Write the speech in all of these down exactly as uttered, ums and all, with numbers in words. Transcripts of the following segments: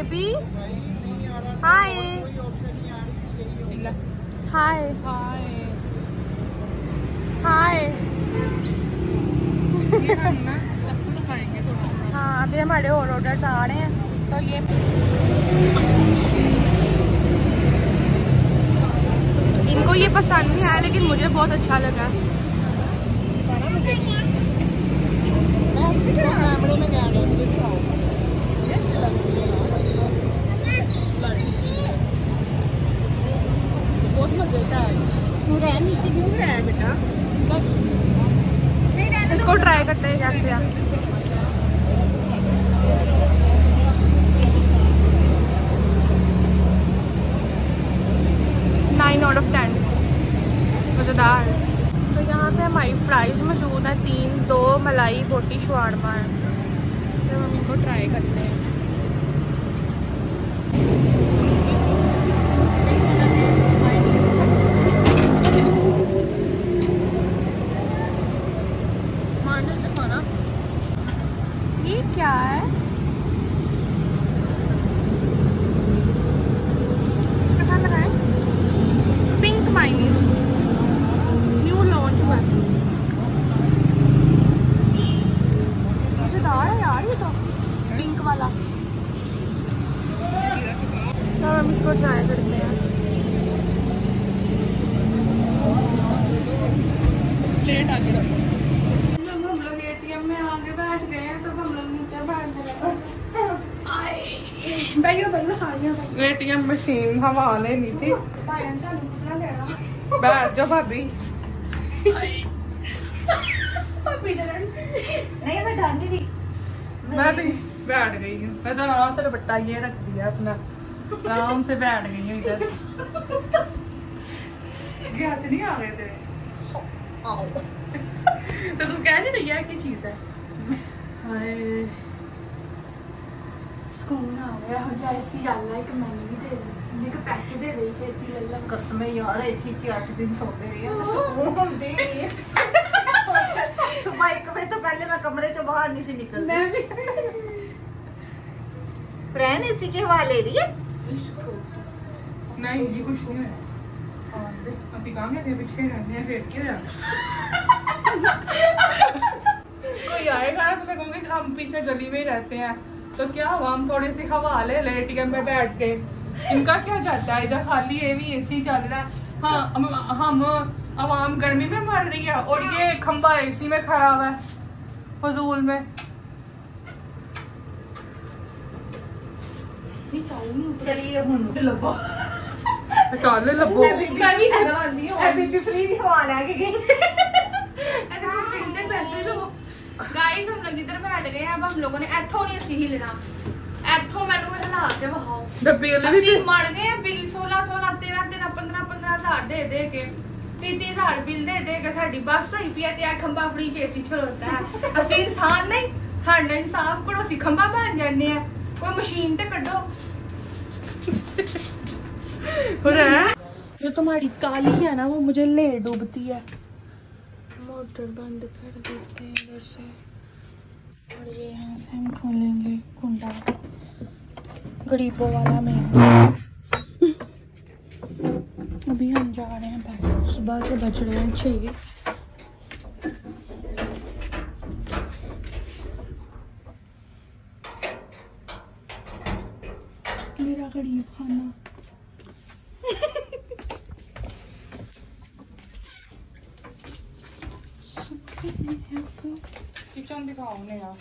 Baby hi हाय हाय। हाँ अभी हमारे और ऑर्डर्स आ रहे हैं तो ये इनको ये पसंद नहीं आया लेकिन मुझे बहुत अच्छा लगा। बहुत मजेदार है। नीचे क्यों रहा है बेटा? इसको ट्राई करते हैं कैसे है। नाइन आउट ऑफ टेन मज़ेदार। तो यहाँ पे हमारी फ्राइज मौजूद है तीन, दो मलाई बोटी शवारमा है तो हम इनको ट्राई करते हैं। ये क्या है? इसका क्या लगाएं? पिंक माइनीस न्यू लॉन्च हुआ है। मजेदार है यार ये तो पिंक वाला। तो हम इसको ट्राई करते हैं। प्लेट आ गया। हम लोग एटीएम में आगे बैठ गए हैं तो हम लोग नीचे बैठ गए। बैठो बैठो सारियां। एटीएम मशीन हवा लेनी थी। बैठ जाओ भाभी। नहीं मैं डांटी थी। मैं भी बैठ गई हूँ। मैं तो आराम से दुपट्टा ये रख दिया अपना, आराम से बैठ गई हूँ इधर। ये हाथ नहीं आ गए थे तो तू कह नहीं रही है क्या चीज है? हाय सुकून आ गया हो जाए। एसी आला एक मैंने भी दे दी, मेरे को पैसे दे रही कि एसी ले लो। कसम है यार एसी च आठ दिन सोते रहे हैं सुकून दे रही है। सुबह एक बजे तो पहले मैं कमरे से बाहर नहीं सी निकलती। मैं भी फ्रेंड एसी की हवा ले रही है। नहीं जी कुछ नहीं है। ਅਸੀਂ काम है पीछे रहने हैं फिर क्या कोई आएगा ना तो मैं कहूँगी हम पीछे गली में ही रहते हैं तो क्या हुआ हम थोड़ी सी हवा ले ले एटीएम में बैठ के। इनका क्या जाता है इधर खाली ये भी एसी चल रहा है। हाँ हम, हम आवाम गर्मी में मर रही है और ये खंबा एसी में खड़ा हुआ है फजूल में। चलिए हुन लबो चल लबो मैं भी नजर आती हूँ। अभी भी फ्री दी हवा लेके गई। गाइस हम लोग इधर बैठ गए हैं। अब हम लोगों ने एथो नहीं सी हिलना। एथो मैंने कोई हिला के बहाओ ਅਸੀਂ मर गए हैं। बिल सोलह सोलह तेरह तेरह पंद्रह पंद्रह हजार दे दे के तीस तीस हजार बिल दे दे के साडी बस होई पई है। खंबा फ्री च एसी खलोता है। ਅਸੀਂ इंसान नहीं साडा इंसाफ करो। ਅਸੀਂ खंबा बन जाने हैं। कोई मशीन ते कड्डो। जो तुम्हारी काली है ना वो मुझे ले डूबती है। मोटर बंद कर देते हैं इधर से और ये यहाँ से हम खोलेंगे कुंडा गरीबों वाला में। अभी हम जा रहे हैं बैठ। सुबह के बज रहे हैं छः। मेरा गरीब खाना किचन दिखाओ ने यार।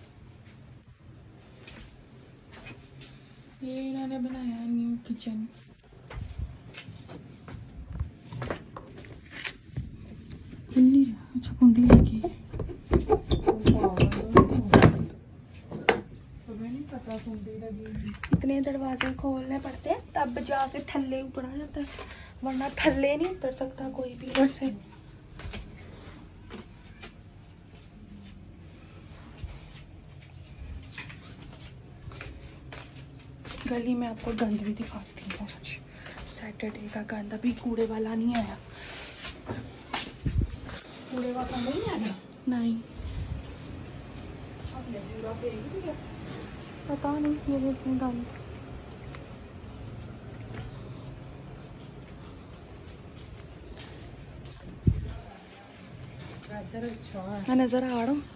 ये इन्होंने बनाया न्यू किचन। कुंडी अच्छा कुंडी लगी। इतने दरवाजे खोलने पड़ते हैं तब जाके थल्ले उतरा जाता है वरना थल्ले नहीं उतर सकता कोई भी इधर से। गली में आपको गंद भी दिखाती हूँ। आज सैटरडे का गंद अभी कूड़े वाला नहीं आया। कूड़े वाला नहीं आया। नहीं पता नहीं ये गंद इधर अच्छा है। मैं नजर आ रहा हूँ।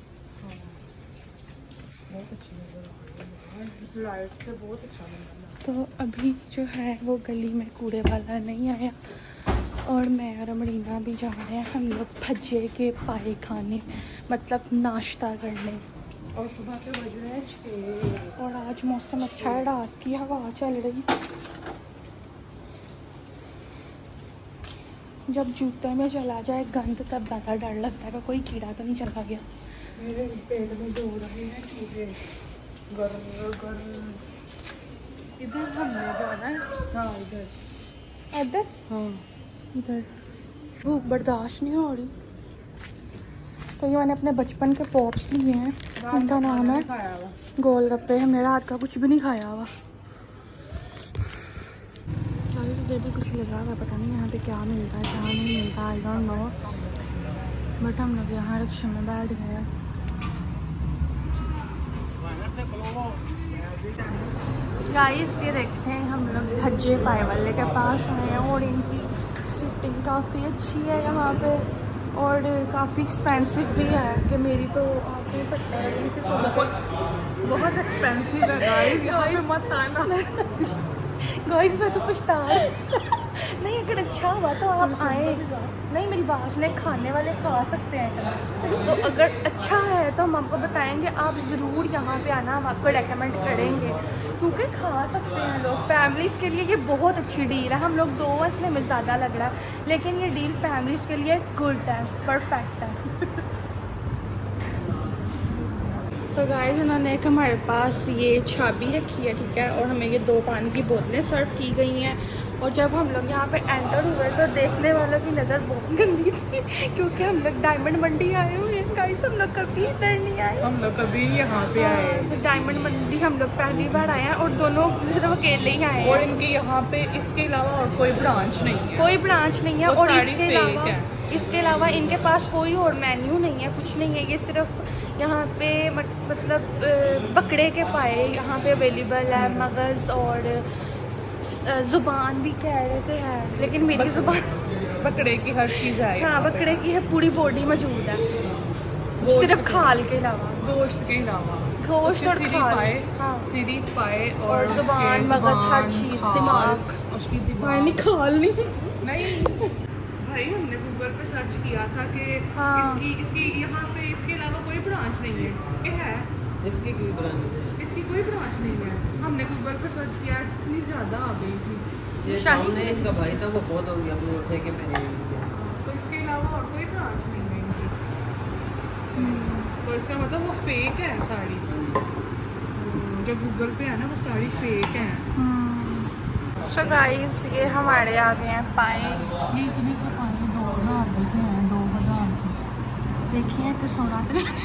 बहुत अच्छी नजर आ रही है, लाइट से बहुत अच्छा लग रहा है। तो अभी जो है वो गली में कूड़े वाला नहीं आया और मैं और अमरीना भी जा रहे हैं हम लोग भज्जे के पाए खाने, मतलब नाश्ता करने। और सुबह के बज रहे हैं छः और आज मौसम अच्छा है, रात की हवा चल रही। जब जूते में चला जाए गंद तब ज़्यादा डर लगता है कि कोई कीड़ा तो नहीं चला गया। मेरे पेट में दो रहे हैं चूहे, गर्म गर्म। इधर हमने जाना है। हाँ इधर इधर हाँ इधर भूख बर्दाश्त नहीं हो रही, तो ये मैंने अपने बचपन के पॉप्स लिए हैं। उनका नाम है गोलगप्पे। हमने रात का कुछ भी नहीं खाया हुआ। इधर भी कुछ लगा हुआ, पता नहीं यहाँ पे क्या मिलता है क्या नहीं मिलता, आई डोंट नो। बट हम लोग यहाँ रिक्शे में बैठ गए। गाइस ये देखते हैं हम लोग भज्जे पाए वाले के पास आए हैं और इनकी सीटिंग काफ़ी अच्छी है यहाँ पे और काफ़ी एक्सपेंसिव भी है कि मेरी तो आपको पता है थी बहुत बहुत एक्सपेंसिव है गाइस, यहाँ पे मत आना। गाइस मैं तो पछता नहीं, अगर अच्छा हुआ तो आप आए। नहीं मेरी बात सुने, खाने वाले खा सकते हैं, तो अगर अच्छा है तो हम आपको बताएंगे, आप ज़रूर यहाँ पे आना, हम आपको रेकमेंड करेंगे क्योंकि खा सकते हैं लोग। फैमिलीज़ के लिए ये बहुत अच्छी डील है। हम लोग दो इसलिए में ज़्यादा लग रहा है, लेकिन ये डील फैमिलीज़ के लिए गुड है, परफेक्ट है। तो so गाइस इन्होंने एक हमारे पास ये चाबी रखी है, ठीक है, और हमें ये दो पानी की बोतलें सर्व की गई हैं। और जब हम लोग यहाँ पे एंटर हुए तो देखने वालों की नज़र बहुत गंदी थी क्योंकि हम लोग डायमंड मंडी आए हुए हैं गाइस, हम लोग कभी इधर नहीं आए। हम लोग कभी यहाँ पे आए, तो डायमंड मंडी हम लोग पहली बार आए हैं और दोनों सिर्फ अकेले ही आए हैं। और इनके यहाँ पे इसके अलावा और कोई ब्रांच नहीं है, कोई ब्रांच नहीं है। और इसके अलावा है। इसके अलावा इनके पास कोई और मेन्यू नहीं है, कुछ नहीं है। ये सिर्फ यहाँ पे मतलब बकरे के पाए यहाँ पे अवेलेबल है, मगज़ और ज़ुबान भी कह रहे थे है, लेकिन मेरी ज़ुबान बकरे की हर चीज़ है। हाँ बकरे की है, पूरी बॉडी मौजूद है, सिर्फ खाल के अलावा, गोश्त के अलावा गोश्त और सिरी पाए, हाँ सिरी पाए और ज़ुबान मगज़ हर चीज़, दिमाग, उसकी दिमाग नहीं खाल नहीं नहीं भाई हमने गूगल पे सर्च किया था कि हाँ। इसकी इसकी यहाँ पे इसके अलावा कोई ब्रांच नहीं है, क्या है इसकी कोई ब्रांच नहीं, इसकी कोई ब्रांच नहीं है। हमने गूगल पे सर्च किया, इतनी ज़्यादा आ गई थी। ये सामने इनका भाई था वो बहुत हो गया, अपने ठेके पे नहीं है, तो इसके अलावा और कोई ब्रांच नहीं है इनकी। तो इसका मतलब वो फेक है साड़ी, जो गूगल पे है ना वो साड़ी फेक है। तो गाइस ये हमारे आ गए हैं पाए। ये इतने से पाए दो हज़ार के हैं, दो हज़ार के देखिए तो सोना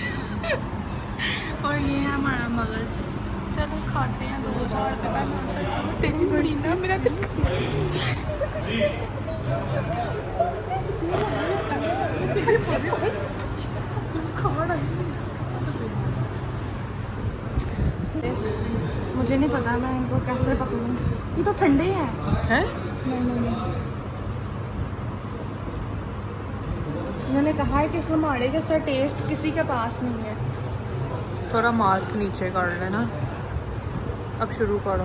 और ये है हमारा मगज़। चलो खाते हैं, दो हज़ार रुपये का तेरी बड़ी ना मेरा दिल मुझे नहीं पता मैं इनको कैसे पकड़ूँ, ये तो ठंडे हैं। हैं? नहीं नहीं नहीं, उन्होंने कहा है कि हमारे जैसा टेस्ट किसी के पास नहीं है। थोड़ा मास्क नीचे कर लेना, अब शुरू करो।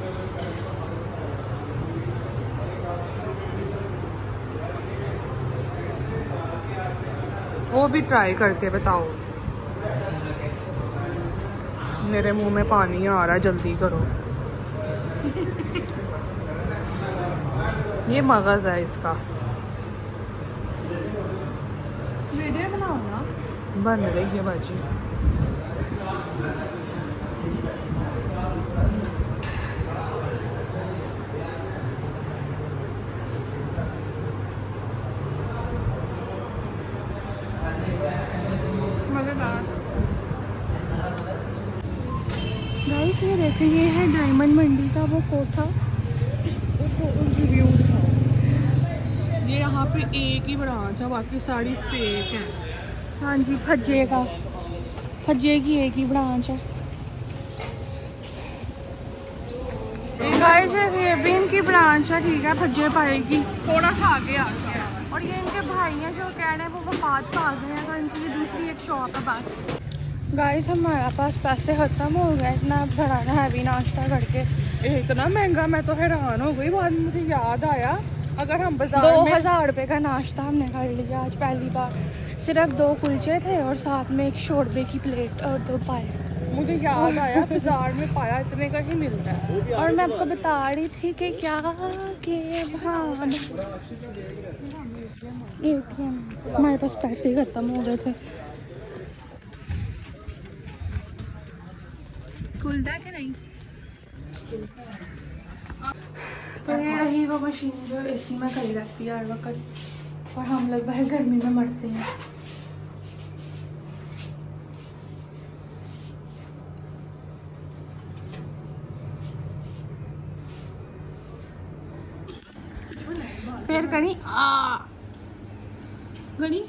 वो भी ट्राई करके बताओ। मेरे मुंह में पानी आ रहा है, जल्दी करो। ये मगज़ है इसका, वीडियो बनाओ ना। बन रही है भाजी। गाइस ये देखें, ये है डायमंड मंडी का वो कोठा। ये यहाँ पे एक ही ब्रांच है, बाकी सारी फेक है। हाँ जी, भज्जे का भज्जे की एक ही ब्रांच है। गाइस ये भी इनकी ब्रांच है, ठीक है, भज्जे पाएगी। थोड़ा सा आगे आ गया। और ये इनके भाई हैं जो कह रहे हैं वो वफात पा गए हैं, तो इनकी ये दूसरी एक शॉप है बस। गाइस हमारे पास पैसे ख़त्म हो गए, इतना बड़ा हैवी नाश्ता करके इतना महंगा, मैं तो हैरान हो गई। बाद मुझे याद आया अगर हम बाजार दो में हज़ार रुपये का नाश्ता हमने कर लिया आज पहली बार। सिर्फ दो कुलचे थे और साथ में एक शोरबे की प्लेट और दो पाए। मुझे याद आया बाजार में पाया इतने का ही मिलता है। और मैं आपको बता रही थी कि क्या के भान हमारे पास पैसे खत्म हो गए थे। खुलता है कि नहीं? तो ये रही वो मशीन जो एसी में खड़ी रहती है हर वक्त, और हम लोग बाहर गर्मी में मरते हैं। फिर गणी आ गणी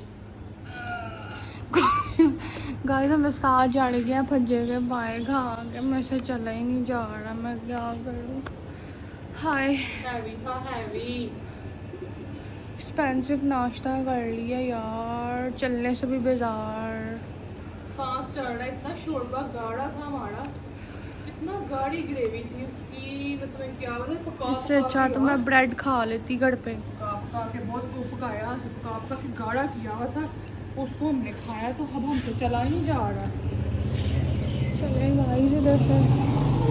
गाइस हमें साथ चढ़ गया, भज्जे के बाएं घा के, मैं से चला ही नहीं जा रहा, मैं क्या करूं। हाय हैवी था हैवी। एक्सपेंसिव नाश्ता कर लिया यार, चलने से भी बेजार। सांस चढ़ रहा, इतना शोरबा गाढ़ा था हमारा, इतना गाढ़ी ग्रेवी थी उसकी, मतलब क्या बोले। इससे अच्छा तो मैं ब्रेड खा लेती घर पे। पका के बहुत को पकाया, पका पका के गाढ़ा किया हुआ था, उसको हमने खाया, तो अब हमसे चला ही नहीं जा रहा। चले गाइस इधर से।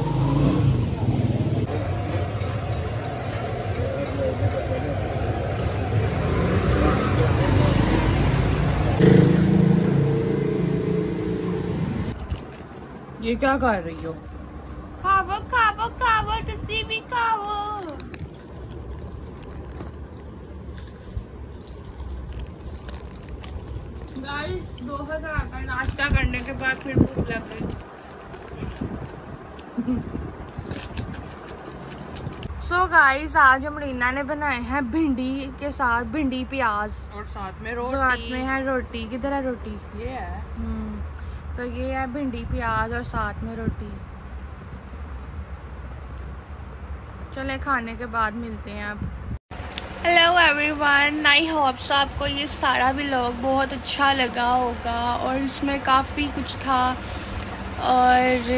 ये क्या कर रही हो? खावो खावो खावो, तुसी भी खावो। गाइस दो हजार का नाश्ता करने के बाद फिर भूख लग गई। सो गाइस आज अमरीना ने बनाए हैं भिंडी के साथ भिंडी प्याज, और साथ में रोटी। साथ में है रोटी। किधर है रोटी? ये है। हम्म तो ये है भिंडी प्याज और साथ में रोटी। चले खाने के बाद मिलते हैं अब। हेलो एवरीवन, आई होप्स आपको ये सारा व्लॉग बहुत अच्छा लगा होगा, और इसमें काफ़ी कुछ था। और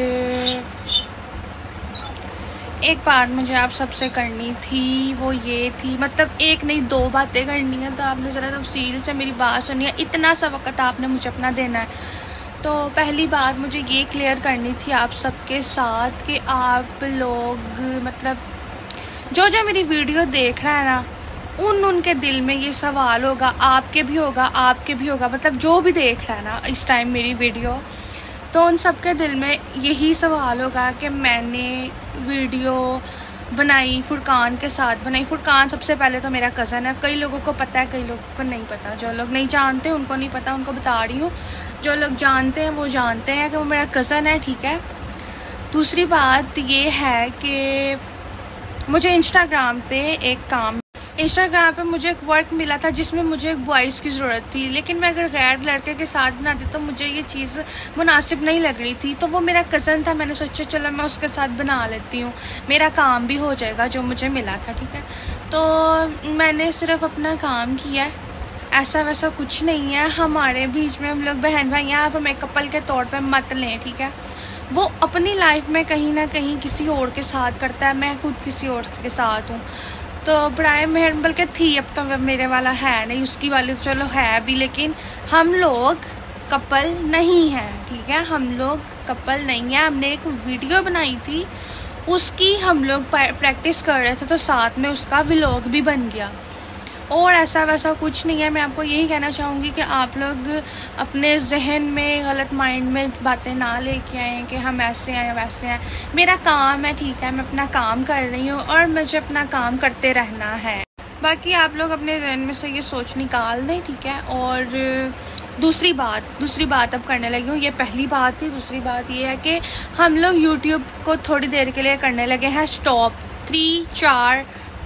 एक बात मुझे आप सबसे करनी थी, वो ये थी, मतलब एक नहीं दो बातें करनी है, तो आपने ज़रा तफसील से मेरी बात सुनी है। इतना सा वक्त आपने मुझे अपना देना है। तो पहली बात मुझे ये क्लियर करनी थी आप सबके साथ कि आप लोग मतलब जो जो मेरी वीडियो देख रहा है ना, उन उनके दिल में ये सवाल होगा, आपके भी होगा, आपके भी होगा, मतलब जो भी देख रहा है ना इस टाइम मेरी वीडियो, तो उन सबके दिल में यही सवाल होगा कि मैंने वीडियो बनाई फुरकान के साथ बनाई। फुरकान सबसे पहले तो मेरा कज़न है, कई लोगों को पता है, कई लोगों को नहीं पता। जो लोग नहीं जानते उनको नहीं पता, उनको बता रही हूँ। जो लोग जानते हैं वो जानते हैं कि वो मेरा कज़न है, ठीक है। दूसरी बात ये है कि मुझे इंस्टाग्राम पे एक काम इंस्टाग्राम पे मुझे एक वर्क मिला था जिसमें मुझे एक वॉइस की ज़रूरत थी, लेकिन मैं अगर गैर लड़के के साथ बनाती तो मुझे ये चीज़ मुनासिब नहीं लग रही थी। तो वो मेरा कज़न था, मैंने सोचा चलो मैं उसके साथ बना लेती हूँ, मेरा काम भी हो जाएगा जो मुझे मिला था, ठीक है। तो मैंने सिर्फ अपना काम किया है, ऐसा वैसा कुछ नहीं है। हमारे बीच में हम लोग बहन भाई हैं, आप हमें कपल के तौर पर मत लें, ठीक है। वो अपनी लाइफ में कहीं ना कहीं किसी और के साथ करता है, मैं खुद किसी और के साथ हूँ। तो बराए मेहर बल्कि थी, अब तो मेरे वाला है नहीं, उसकी वाली चलो है भी, लेकिन हम लोग कपल नहीं हैं, ठीक है। हम लोग कपल नहीं है। हमने एक वीडियो बनाई थी, उसकी हम लोग प्रैक्टिस कर रहे थे, तो साथ में उसका व्लॉग भी बन गया। और ऐसा वैसा कुछ नहीं है। मैं आपको यही कहना चाहूँगी कि आप लोग अपने जहन में गलत माइंड में बातें ना लेके आएँ कि हम ऐसे हैं वैसे हैं। मेरा काम है, ठीक है, मैं अपना काम कर रही हूँ और मुझे अपना काम करते रहना है। बाकी आप लोग अपने जहन में से ये सोच निकाल दें, ठीक है। और दूसरी बात दूसरी बात अब करने लगी हूँ, ये पहली बात थी। दूसरी बात ये है कि हम लोग यूट्यूब को थोड़ी देर के लिए करने लगे हैं स्टॉप। थ्री चार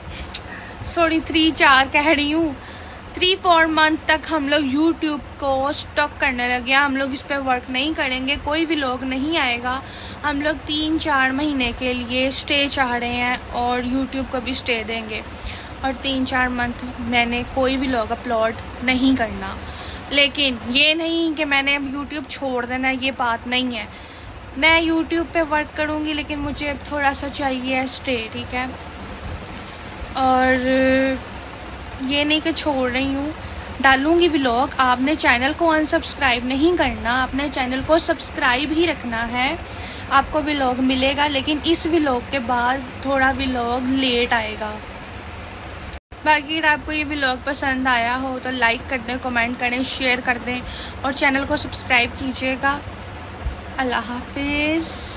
सॉरी थ्री चार कह रही हूँ थ्री फोर मंथ तक हम लोग यूट्यूब को स्टॉप करने लगे हैं। हम लोग इस पर वर्क नहीं करेंगे, कोई भी लोग नहीं आएगा। हम लोग तीन चार महीने के लिए स्टे चाह रहे हैं और यूट्यूब को भी स्टे देंगे। और तीन चार मंथ मैंने कोई भी व्लॉग अपलोड नहीं करना। लेकिन ये नहीं कि मैंने अब यूट्यूब छोड़ देना, ये बात नहीं है। मैं यूट्यूब पे वर्क करूँगी, लेकिन मुझे अब थोड़ा सा चाहिए स्टे, ठीक है। और ये नहीं कि छोड़ रही हूँ, डालूँगी व्लॉग। आपने चैनल को अनसब्सक्राइब नहीं करना, अपने चैनल को सब्सक्राइब ही रखना है। आपको व्लॉग मिलेगा, लेकिन इस व्लॉग के बाद थोड़ा व्लॉग लेट आएगा। बाकी अगर आपको ये व्लॉग पसंद आया हो तो लाइक कर दें, कमेंट करें, शेयर कर दें और चैनल को सब्सक्राइब कीजिएगा। अल्लाह हाफिज़।